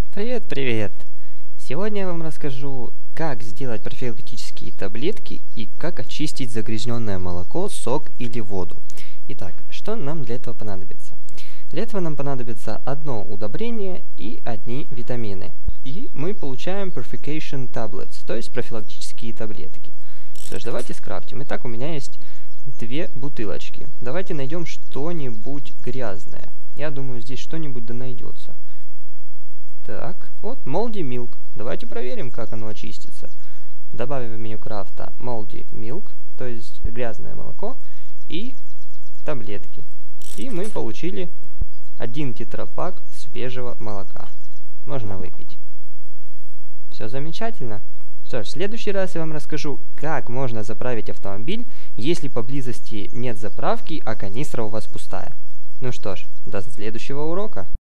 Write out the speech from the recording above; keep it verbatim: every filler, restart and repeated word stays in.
Привет, привет! Сегодня я вам расскажу, как сделать профилактические таблетки и как очистить загрязненное молоко, сок или воду. Итак, что нам для этого понадобится? Для этого нам понадобится одно удобрение и одни витамины. И мы получаем Purification Tablets, то есть профилактические таблетки. Что ж, давайте скрафтим. Итак, у меня есть две бутылочки. Давайте найдем что-нибудь грязное. Я думаю, здесь что-нибудь да найдется. Так, вот Moldy Milk. Давайте проверим, как оно очистится. Добавим в меню крафта Moldy Milk, то есть грязное молоко, и таблетки. И мы получили один тетрапак свежего молока. Можно выпить. Все замечательно. Что ж, в следующий раз я вам расскажу, как можно заправить автомобиль, если поблизости нет заправки, а канистра у вас пустая. Ну что ж, до следующего урока.